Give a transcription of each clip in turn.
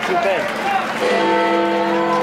Nigel Benn.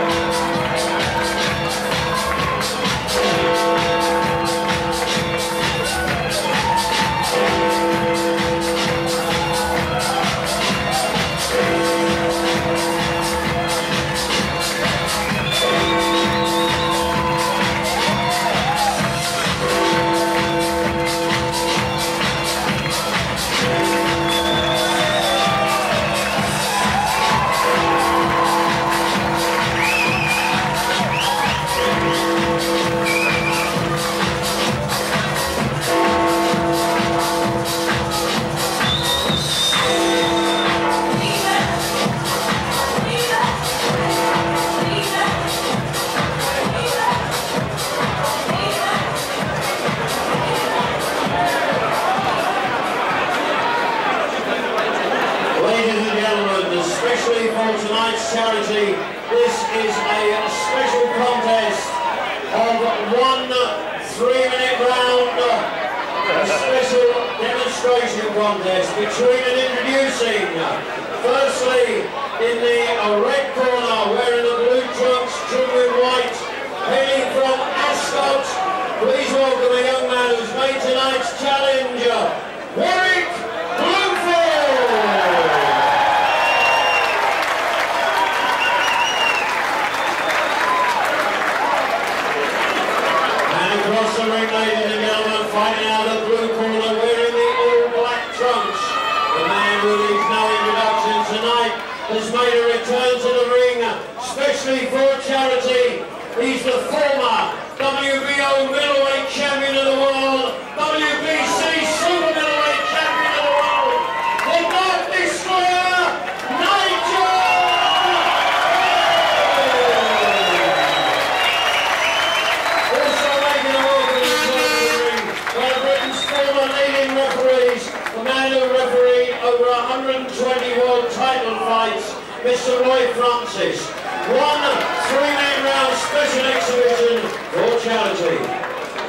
Especially for tonight's charity, this is a special contest of one 3-minute round, a special demonstration contest between and introducing, firstly in the red corner wearing the blue trunks trimmed with white, hailing from Ascot, please welcome a young man who's made tonight's challenge, Warwick. Across the ring, ladies and gentlemen, fighting out of the blue corner, wearing the all-black trunks. The man who needs no introduction tonight has made a return to the ring, especially for charity. He's the former WBO middleweight champion of the world, WBC super middleweight champion of the world, the Dark Destroyer, Nigel the man who refereed over 120 world title fights, Mr. Roy Francis. One 3-minute round special exhibition for charity.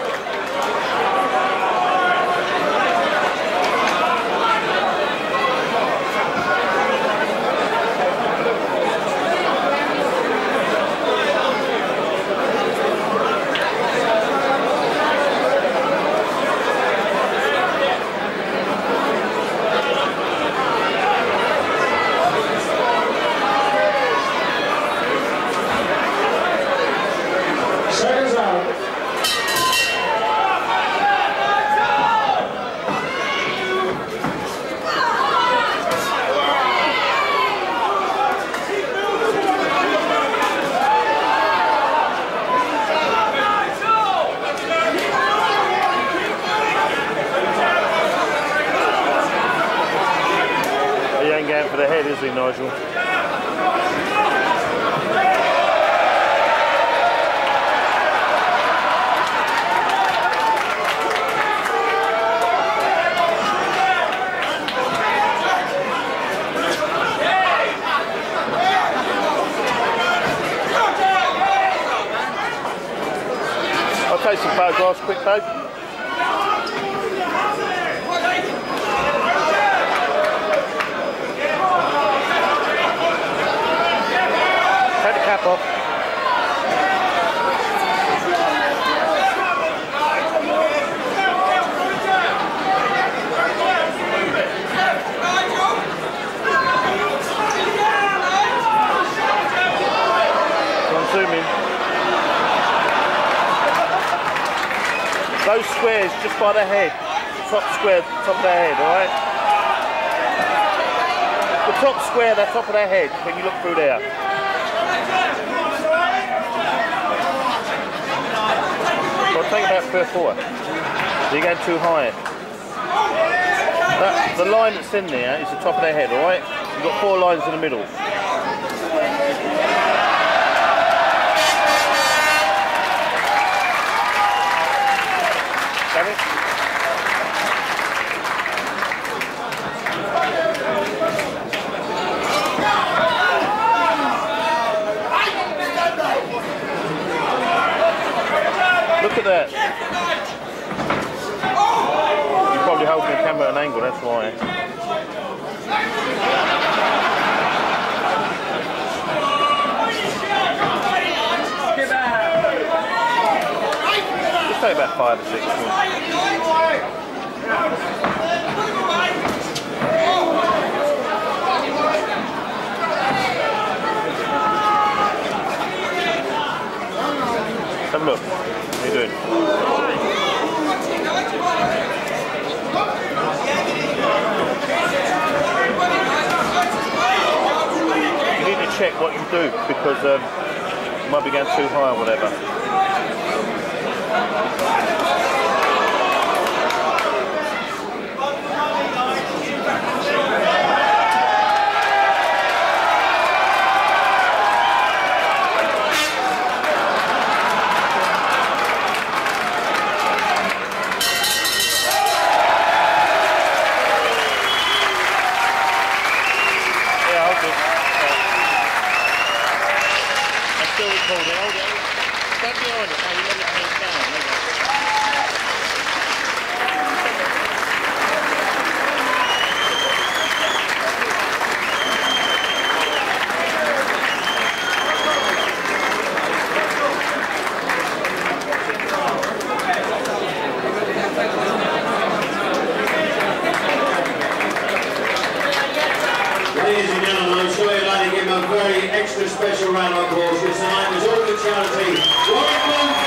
Going for the head, is he, Nigel? I'll take some photographs, quick though. Cap off. I'm zooming. Those squares just by the head. Top square, top of their head, alright? The top square, the top of their head, when you look through there. Take about 3 or 4. You're going too high. The line that's in there is the top of their head, alright? You've got 4 lines in the middle. Got it? Look at that. You're probably holding the camera at an angle, that's why. 5 or 6 minutes. Have a look. What are you doing? You need to check what you do because you might be going too high or whatever. Ladies and gentlemen, I'm sure you'd like to give him a very extra special round of applause because tonight was all for charity.